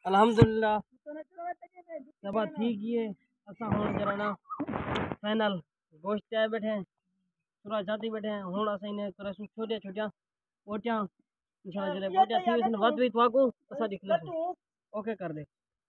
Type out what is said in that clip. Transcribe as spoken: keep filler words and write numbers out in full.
अल्हम्दुलिल्लाह सब ठीक है। असा हुन जरा ना फाइनल गोश्त चाय बैठे हैं, पूरा जाती बैठे हैं। हुन असा इन्हें करे छोटिया छोटिया पोटियां इंशाल्लाह जले पोटियां थी उसने वध भी तवाको असा दिखले ओके कर दे।